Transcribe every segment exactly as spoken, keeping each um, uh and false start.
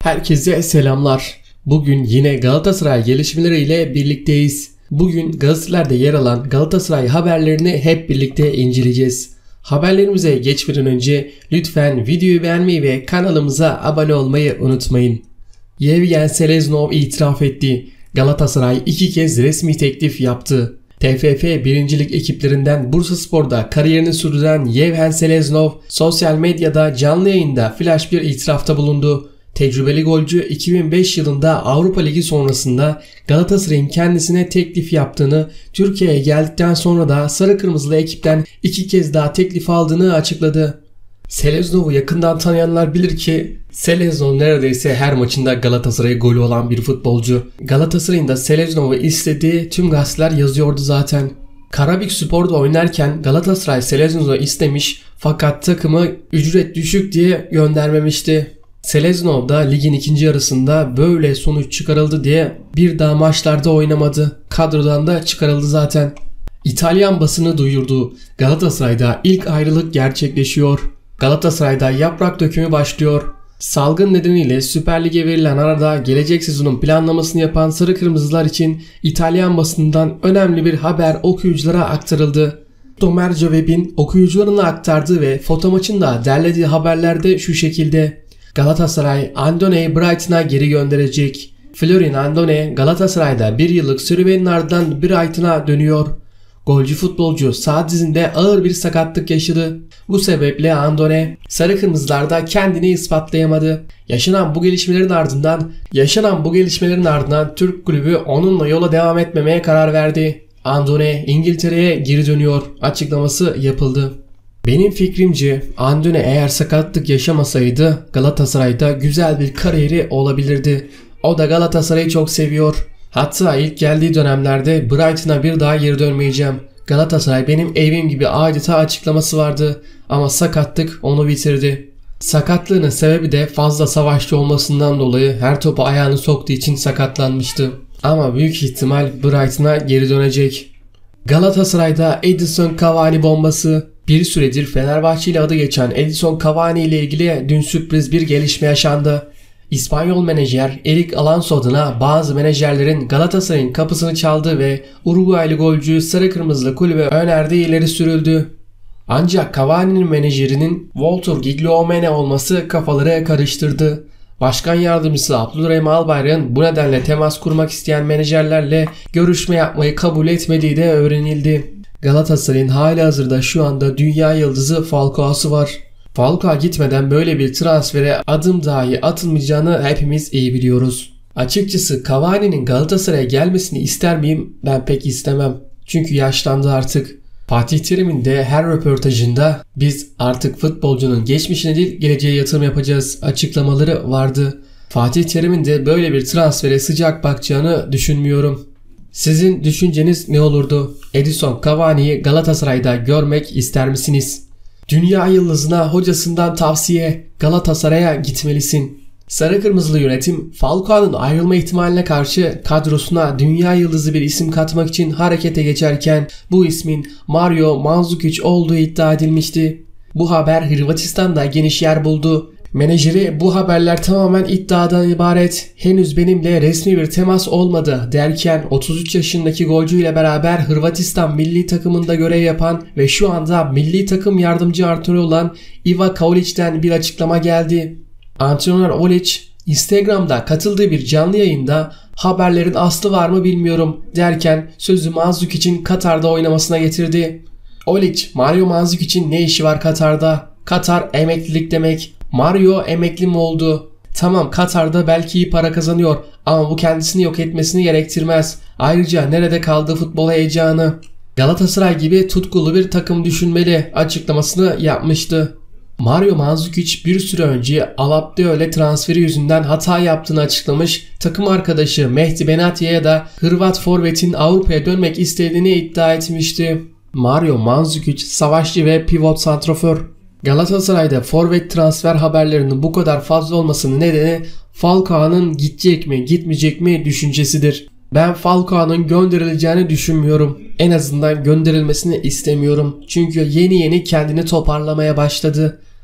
Herkese selamlar. Bugün yine Galatasaray gelişmeleriyle birlikteyiz. Bugün gazetelerde yer alan Galatasaray haberlerini hep birlikte inceleyeceğiz. Haberlerimize geçmeden önce lütfen videoyu beğenmeyi ve kanalımıza abone olmayı unutmayın. Yevgen Seleznov itiraf etti. Galatasaray iki kez resmi teklif yaptı. T F F birincilik ekiplerinden Bursaspor'da kariyerini sürdüren Yevgen Seleznov sosyal medyada canlı yayında flash bir itirafta bulundu. Tecrübeli golcü iki bin beş yılında Avrupa Ligi sonrasında Galatasaray'ın kendisine teklif yaptığını, Türkiye'ye geldikten sonra da sarı kırmızılı ekipten iki kez daha teklif aldığını açıkladı. Seleznov'u yakından tanıyanlar bilir ki Seleznov neredeyse her maçında Galatasaray'a golü olan bir futbolcu. Galatasaray'ın da Seleznov'u istediği tüm gazeteler yazıyordu zaten. Karabükspor'da oynarken Galatasaray Seleznov'u istemiş fakat takımı ücret düşük diye göndermemişti. Seleznov da ligin ikinci yarısında böyle sonuç çıkarıldı diye bir daha maçlarda oynamadı. Kadrodan da çıkarıldı zaten. İtalyan basını duyurdu. Galatasaray'da ilk ayrılık gerçekleşiyor. Galatasaray'da yaprak dökümü başlıyor. Salgın nedeniyle Süper Lig'e verilen arada gelecek sezonun planlamasını yapan Sarı Kırmızılar için İtalyan basından önemli bir haber okuyuculara aktarıldı. Domerco Web'in okuyucularına aktardığı ve foto maçında derlediği haberlerde şu şekilde. Galatasaray Andone'yi Brighton'a geri gönderecek. Florin Andone Galatasaray'da bir yıllık serüvenin ardından Brighton'a dönüyor. Golcü futbolcu sağ dizinde ağır bir sakatlık yaşadı. Bu sebeple Andone sarı kırmızılarda kendini ispatlayamadı. Yaşanan bu gelişmelerin ardından yaşanan bu gelişmelerin ardından Türk kulübü onunla yola devam etmemeye karar verdi. Andone İngiltere'ye geri dönüyor açıklaması yapıldı. Benim fikrimce Andone eğer sakatlık yaşamasaydı Galatasaray'da güzel bir kariyeri olabilirdi. O da Galatasaray'ı çok seviyor. Hatta ilk geldiği dönemlerde Brighton'a bir daha geri dönmeyeceğim. Galatasaray benim evim gibi adeta açıklaması vardı ama sakatlık onu bitirdi. Sakatlığının sebebi de fazla savaşçı olmasından dolayı her topa ayağını soktuğu için sakatlanmıştı. Ama büyük ihtimal Brighton'a geri dönecek. Galatasaray'da Edinson Cavani bombası. Bir süredir Fenerbahçe ile adı geçen Edinson Cavani ile ilgili dün sürpriz bir gelişme yaşandı. İspanyol menajer Eric Alonso adına bazı menajerlerin Galatasaray'ın kapısını çaldığı ve Uruguaylı golcü sarı kırmızılı kulübe önerdiği ileri sürüldü. Ancak Cavani'nin menajerinin Walter Gigliomene olması kafaları karıştırdı. Başkan yardımcısı Abdülrahim Albayrak'ın bu nedenle temas kurmak isteyen menajerlerle görüşme yapmayı kabul etmediği de öğrenildi. Galatasaray'ın halihazırda şu anda dünya yıldızı Falcao'su var. Falcao gitmeden böyle bir transfere adım dahi atılmayacağını hepimiz iyi biliyoruz. Açıkçası Cavani'nin Galatasaray'a gelmesini ister miyim? Ben pek istemem. Çünkü yaşlandı artık. Fatih Terim'in de her röportajında biz artık futbolcunun geçmişine değil geleceğe yatırım yapacağız açıklamaları vardı. Fatih Terim'in de böyle bir transfere sıcak bakacağını düşünmüyorum. Sizin düşünceniz ne olurdu? Edinson Cavani'yi Galatasaray'da görmek ister misiniz? Dünya yıldızına hocasından tavsiye, Galatasaray'a gitmelisin. Sarı kırmızılı yönetim Falcao'nun ayrılma ihtimaline karşı kadrosuna dünya yıldızı bir isim katmak için harekete geçerken bu ismin Mario Mandzukic olduğu iddia edilmişti. Bu haber Hırvatistan'da geniş yer buldu. Menajeri bu haberler tamamen iddiadan ibaret, henüz benimle resmi bir temas olmadı derken otuz üç yaşındaki golcüyle beraber Hırvatistan milli takımında görev yapan ve şu anda milli takım yardımcı antrenörü olan Iva Kaulic'ten bir açıklama geldi. Antrenör Olic Instagram'da katıldığı bir canlı yayında haberlerin aslı var mı bilmiyorum derken sözü Mandzukic'in Katar'da oynamasına getirdi. Olic, Mario Mandzukic'in ne işi var Katar'da? Katar emeklilik demek. Mario emekli mi oldu? Tamam, Katar'da belki iyi para kazanıyor ama bu kendisini yok etmesini gerektirmez. Ayrıca nerede kaldı futbol heyecanı? Galatasaray gibi tutkulu bir takım düşünmeli açıklamasını yapmıştı. Mario Mandzukic bir süre önce Alapdeole transferi yüzünden hata yaptığını açıklamış, takım arkadaşı Mehdi Benatya'ya da Hırvat forvetin Avrupa'ya dönmek istediğini iddia etmişti. Mario Mandzukic savaşçı ve pivot santrafor. Galatasaray'da forvet transfer haberlerinin bu kadar fazla olmasının nedeni Falcao'nun gidecek mi gitmeyecek mi düşüncesidir. Ben Falcao'nun gönderileceğini düşünmüyorum. En azından gönderilmesini istemiyorum. Çünkü yeni yeni kendini toparlamaya başladı.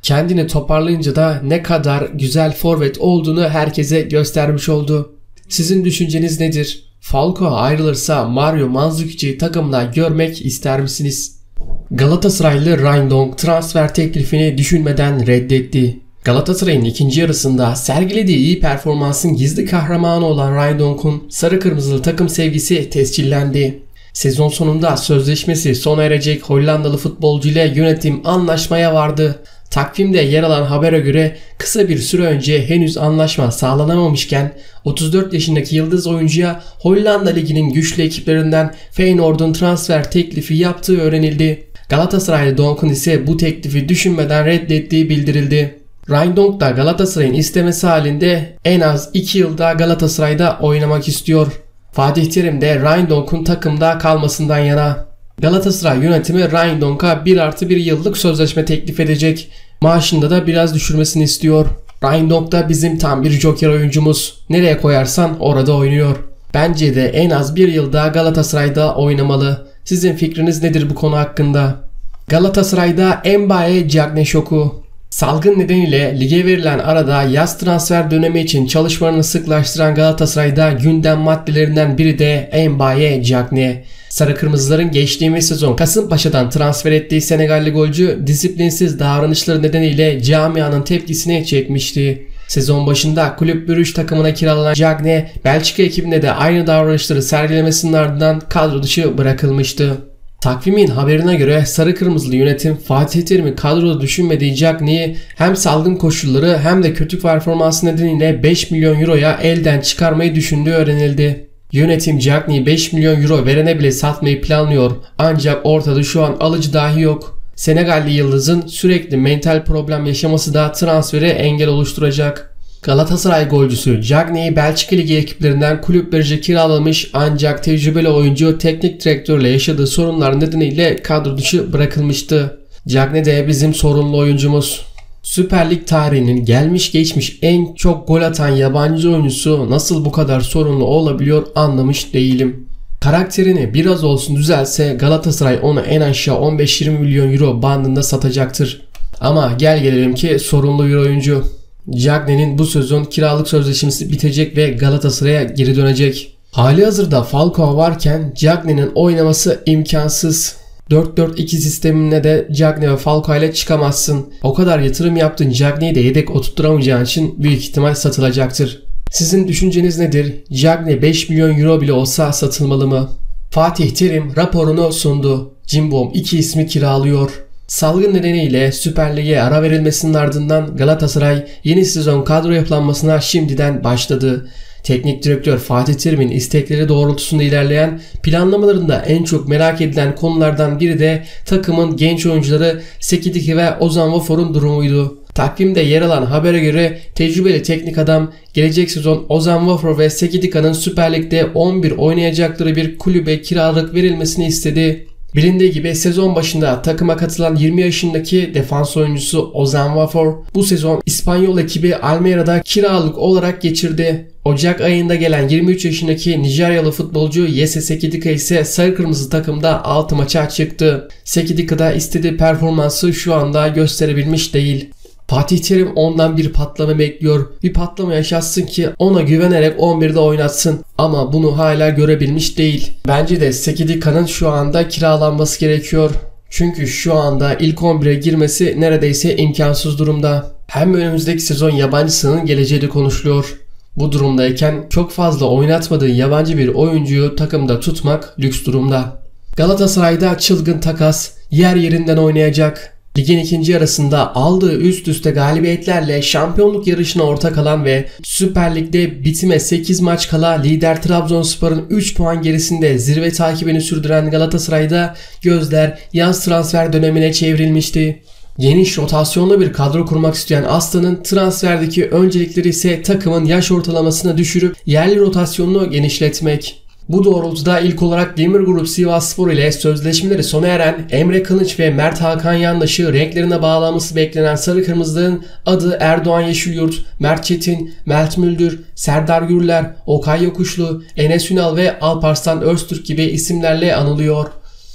Kendini toparlayınca da ne kadar güzel forvet olduğunu herkese göstermiş oldu. Sizin düşünceniz nedir? Falcao ayrılırsa Mario Mandzukic'i takımda görmek ister misiniz? Galatasaraylı Ryan transfer teklifini düşünmeden reddetti. Galatasaray'ın ikinci yarısında sergilediği iyi performansın gizli kahramanı olan Ryan sarı kırmızılı takım sevgisi tescillendi. Sezon sonunda sözleşmesi sona erecek Hollandalı futbolcu ile yönetim anlaşmaya vardı. Takvimde yer alan habere göre kısa bir süre önce henüz anlaşma sağlanamamışken otuz dört yaşındaki yıldız oyuncuya Hollanda Ligi'nin güçlü ekiplerinden Feyenoord'un transfer teklifi yaptığı öğrenildi. Galatasaraylı Donk'un ise bu teklifi düşünmeden reddettiği bildirildi. Ryan Donk da Galatasaray'ın istemesi halinde en az iki yılda Galatasaray'da oynamak istiyor. Fatih Terim de Ryan Donk'un takımda kalmasından yana. Galatasaray yönetimi Ryan Donk'a bir artı bir yıllık sözleşme teklif edecek. Maaşında da biraz düşürmesini istiyor. Ryan Donk da bizim tam bir joker oyuncumuz. Nereye koyarsan orada oynuyor. Bence de en az bir yılda Galatasaray'da oynamalı. Sizin fikriniz nedir bu konu hakkında? Galatasaray'da Mbaye Diagne şoku. Salgın nedeniyle lige verilen arada yaz transfer dönemi için çalışmalarını sıklaştıran Galatasaray'da gündem maddelerinden biri de Mbaye Diagne. Sarı Kırmızıların geçtiğimiz sezon Kasımpaşa'dan transfer ettiği Senegalli golcü disiplinsiz davranışları nedeniyle camianın tepkisini çekmişti. Sezon başında Kulüp Brugge takımına kiralanan Diagne, Belçika ekibinde de aynı davranışları sergilemesinin ardından kadro dışı bırakılmıştı. Takvimin haberine göre Sarı Kırmızılı yönetim Fatih Terim'i kadroda düşünmediği Diagne'yi hem salgın koşulları hem de kötü performansı nedeniyle beş milyon euroya elden çıkarmayı düşündüğü öğrenildi. Yönetim Diagne'yi beş milyon euro verene bile satmayı planlıyor ancak ortada şu an alıcı dahi yok. Senegalli yıldızın sürekli mental problem yaşaması da transfere engel oluşturacak. Galatasaray golcüsü Diagne'yi Belçika Ligi ekiplerinden Kulüp Brugge'e kiralamış ancak tecrübeli oyuncu teknik direktörle yaşadığı sorunlar nedeniyle kadro dışı bırakılmıştı. Diagne de bizim sorunlu oyuncumuz. Süper Lig tarihinin gelmiş geçmiş en çok gol atan yabancı oyuncusu nasıl bu kadar sorunlu olabiliyor anlamış değilim. Karakterini biraz olsun düzelse Galatasaray onu en aşağı on beş yirmi milyon euro bandında satacaktır. Ama gel gelelim ki sorunlu bir oyuncu. Diagne'nin bu sezon kiralık sözleşmesi bitecek ve Galatasaray'a geri dönecek. Halihazırda Falcao varken Diagne'nin oynaması imkansız. dört dört iki sistemine de Diagne ve Falcao ile çıkamazsın. O kadar yatırım yaptın, Diagne'yi de yedek oturtturamayacağın için büyük ihtimal satılacaktır. Sizin düşünceniz nedir? Diagne beş milyon euro bile olsa satılmalı mı? Fatih Terim raporunu sundu. Cimbom iki ismi kiralıyor. Salgın nedeniyle Süper Lig'e ara verilmesinin ardından Galatasaray yeni sezon kadro yapılanmasına şimdiden başladı. Teknik direktör Fatih Terim'in istekleri doğrultusunda ilerleyen planlamalarında en çok merak edilen konulardan biri de takımın genç oyuncuları Sekidiki ve Ozan Wafor'un durumuydu. Takvimde yer alan habere göre tecrübeli teknik adam gelecek sezon Ozan Wafor ve Sekidika'nın Süper Lig'de on bir oynayacakları bir kulübe kiralık verilmesini istedi. Bilindiği gibi sezon başında takıma katılan yirmi yaşındaki defans oyuncusu Ozan Wafor bu sezon İspanyol ekibi Almeyra'da kiralık olarak geçirdi. Ocak ayında gelen yirmi üç yaşındaki Nijeryalı futbolcu Yese Sekidika ise sarı kırmızı takımda altı maça çıktı. Sekidika'da istediği performansı şu anda gösterebilmiş değil. Fatih Terim ondan bir patlama bekliyor. Bir patlama yaşatsın ki ona güvenerek on birde oynatsın. Ama bunu hala görebilmiş değil. Bence de Sekidika'nın şu anda kiralanması gerekiyor. Çünkü şu anda ilk on bire girmesi neredeyse imkansız durumda. Hem önümüzdeki sezon yabancısının geleceği de konuşuluyor. Bu durumdayken çok fazla oynatmadığı yabancı bir oyuncuyu takımda tutmak lüks durumda. Galatasaray'da çılgın takas, yer yerinden oynayacak. Ligin ikinci yarısında aldığı üst üste galibiyetlerle şampiyonluk yarışına ortak alan ve Süper Lig'de bitime sekiz maç kala lider Trabzonspor'un üç puan gerisinde zirve takibini sürdüren Galatasaray'da gözler yaz transfer dönemine çevrilmişti. Geniş rotasyonlu bir kadro kurmak isteyen Aslan'ın transferdeki öncelikleri ise takımın yaş ortalamasını düşürüp yerli rotasyonunu genişletmek. Bu doğrultuda ilk olarak Demir Grup Sivasspor ile sözleşmeleri sona eren Emre Kılıç ve Mert Hakan Yandaş'ı renklerine bağlaması beklenen Sarı Kırmızıların adı Erdoğan Yeşilyurt, Mert Çetin, Mert Müldür, Serdar Gürler, Okay Yokuşlu, Enes Ünal ve Alparslan Öztürk gibi isimlerle anılıyor.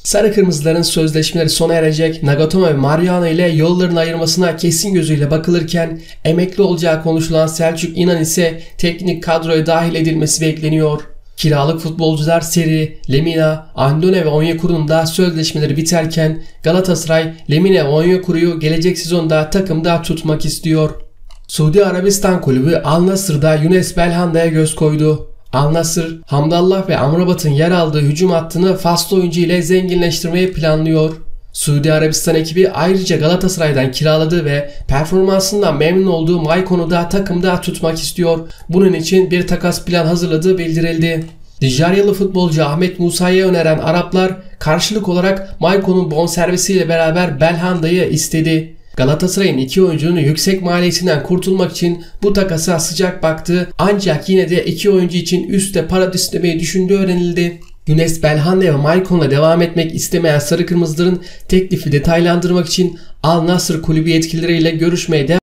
Sarı Kırmızıların sözleşmeleri sona erecek. Nagatomo ve Mariano ile yolların ayırmasına kesin gözüyle bakılırken emekli olacağı konuşulan Selçuk İnan ise teknik kadroya dahil edilmesi bekleniyor. Kiralık futbolcular Seri, Lemina, Andone ve Onyekuru'nun da sözleşmeleri biterken Galatasaray Lemina ve Onyekuru'yu gelecek sezonda takımda tutmak istiyor. Suudi Arabistan kulübü Al Nassr'da Younes Belhanda'ya göz koydu. Al Nassr, Hamdallah ve Amrabat'ın yer aldığı hücum hattını faslı oyuncu ile zenginleştirmeyi planlıyor. Suudi Arabistan ekibi ayrıca Galatasaray'dan kiraladığı ve performansından memnun olduğu Maikon'u da takımda tutmak istiyor. Bunun için bir takas plan hazırladığı bildirildi. Nijeryalı futbolcu Ahmet Musa'ya öneren Araplar karşılık olarak Maikon'un bonservisiyle beraber Belhanda'yı istedi. Galatasaray'ın iki oyuncunun yüksek maliyetinden kurtulmak için bu takasa sıcak baktı, ancak yine de iki oyuncu için üstte para istemeyi düşündüğü öğrenildi. Younes Belhanda ve Maikon'la devam etmek istemeyen Sarı Kırmızıların teklifi detaylandırmak için Al Nassr kulübü yetkilileriyle görüşmeye devam